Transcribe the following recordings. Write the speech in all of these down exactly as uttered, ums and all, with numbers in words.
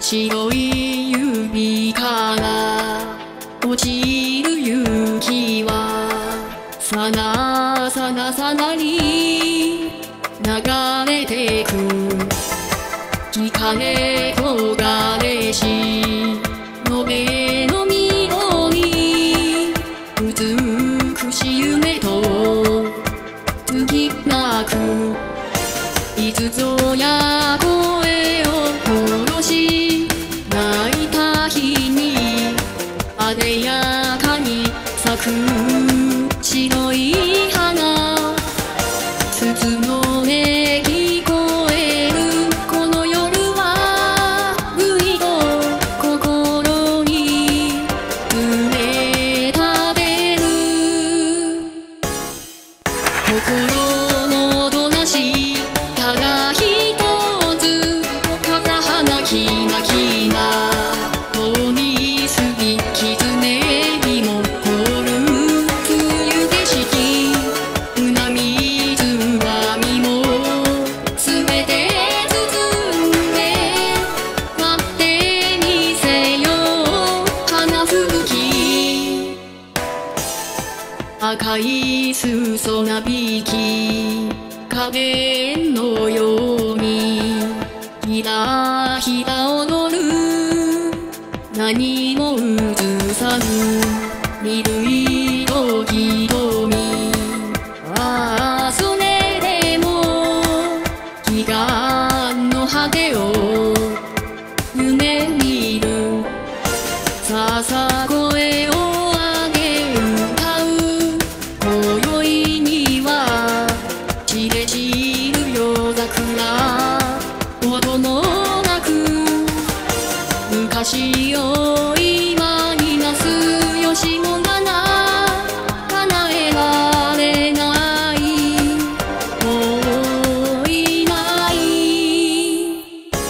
白い指から落ちる雪はさなさなさなに流れてく。聞かれ焦がれしのべの緑、美しい夢と過ぎなく、いつぞや声を殺し泣いた日にあでやかに咲く白い花、筒の音聞こえるこの夜はぐいと心に埋め立てる。心の音なしただ一つ片花きなきな通り過ぎ狐にも凍る冬景色、船水は身もすべて包んで待ってみせよ花吹雪。赤い裾なびき影のようにひらひら踊る、何も映さぬ緑色瞳。ああそれでも彼岸の果てを夢見る。笹声を上げ歌う今宵には散れ散る夜桜音もなく、昔を今になすよしもがな叶えられない、もういない。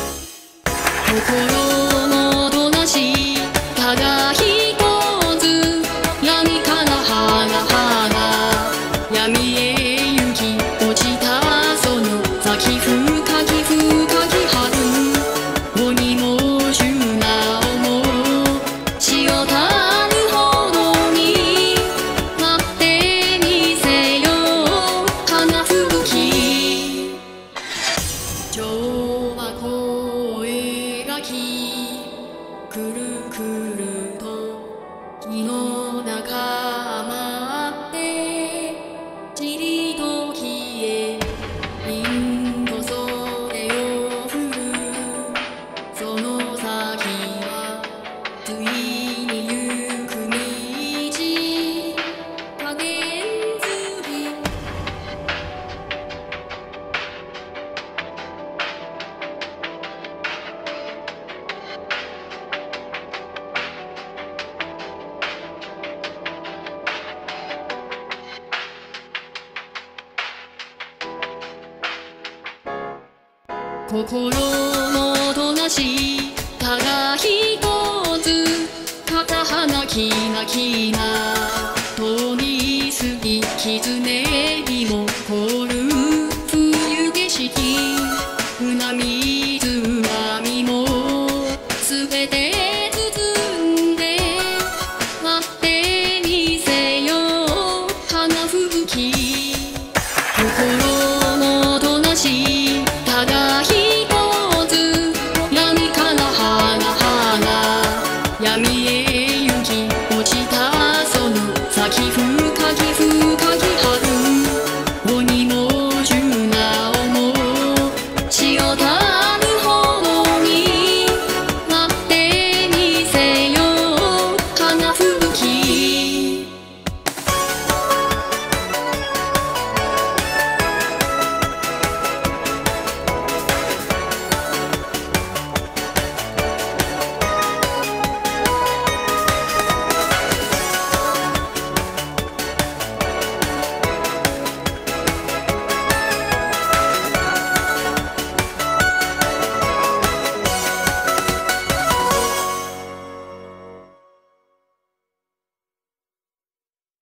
心の音なしただ一つ闇から花花闇へ行き落ちたその咲き深き深き春、鬼も主な思う潮たるほどに待ってみせよ花吹雪。今日は声がきくるくると木の中待ってじりと消え、インド袖を振るその先はついに行く道影づき。心の音なしただ一つ片花きなきな通り過ぎ狐にも凍る冬景色、船水は身もすべて包んで待ってみせよ花吹雪。心の音なし